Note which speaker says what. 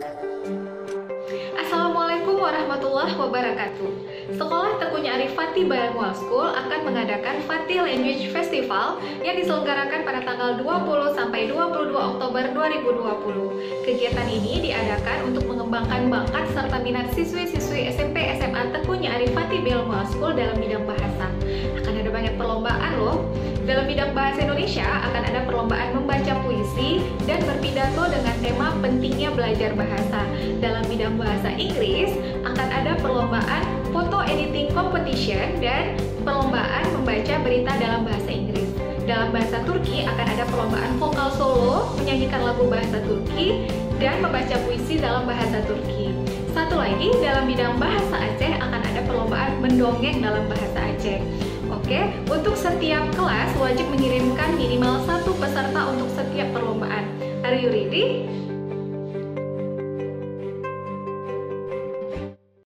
Speaker 1: Assalamualaikum warahmatullahi wabarakatuh. Sekolah Tekunya Arif Fatih Bilingual School akan mengadakan Fatih Language Festival yang diselenggarakan pada tanggal 20 sampai 22 Oktober 2020. Kegiatan ini diadakan untuk mengembangkan bakat serta minat siswi-siswi SMP SMA Tekunya Arif Fatih Bilingual School dalam bidang bahasa. Akan ada banyak perlombaan loh. Dalam bidang bahasa Indonesia akan ada perlombaan membaca puisi dan berpidato dengan tema pentingnya belajar bahasa. Dalam bidang bahasa Inggris akan ada perlombaan photo editing competition dan perlombaan membaca berita dalam bahasa Inggris. Dalam bahasa Turki akan ada perlombaan vokal solo, menyanyikan lagu bahasa Turki, dan membaca puisi dalam bahasa Turki. Satu lagi, dalam bidang bahasa Aceh akan ada perlombaan mendongeng dalam bahasa Aceh. Oke, untuk setiap kelas wajib mengirimkan minimal 1 peserta untuk setiap perlombaan. Are you ready?